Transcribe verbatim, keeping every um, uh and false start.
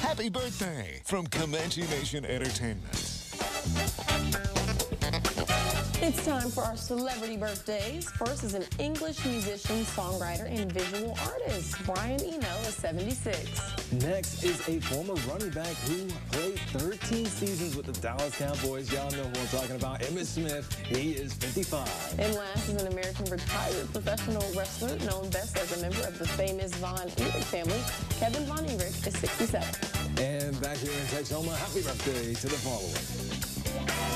Happy birthday from Comanche Nation Entertainment. It's time for our celebrity birthdays. First is an English musician, songwriter, and visual artist. Brian Eno is seventy-six. Next is a former running back who played thirteen seasons with the Dallas Cowboys. Y'all know who I'm talking about. Emmitt Smith. He is fifty-five. And last is an American retired professional wrestler known best as a member of the famous Von Erich family. Kevin Von Erich is sixty-seven. And back here in Texoma, happy birthday to the following.